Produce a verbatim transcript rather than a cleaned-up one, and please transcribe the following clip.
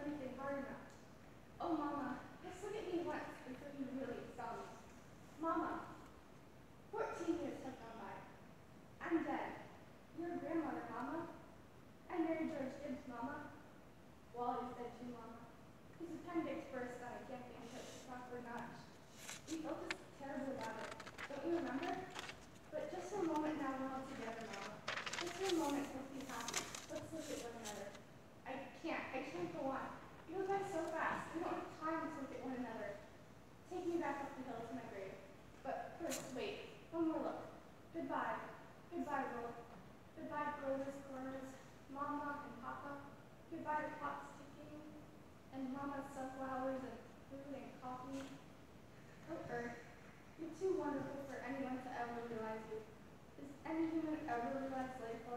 everything hard enough. Oh, Mama, just look at me once before you really expel me. Mama, fourteen years have gone by. I'm dead. You're a grandmother, Mama. I married George Gibbs, Mama. Wally's dead too, Mama. His appendix burst and I can't think of the proper notch. We felt this terribly about it. Don't you remember? But just for a moment now we're all together, Mama. Just for a moment, let's be happy. Let's look at one another. I can't. I can't go on. You go by so fast. We don't have time to look at one another. Take me back up the hill to my grave. But first, wait. One more look. Goodbye. Goodbye, world. Goodbye, growers, corners, Mama and Papa. Goodbye to clocks ticking, and Mama's sunflowers and food and coffee. Oh, Earth, you're too wonderful for anyone to ever realize you. Does any human ever realize life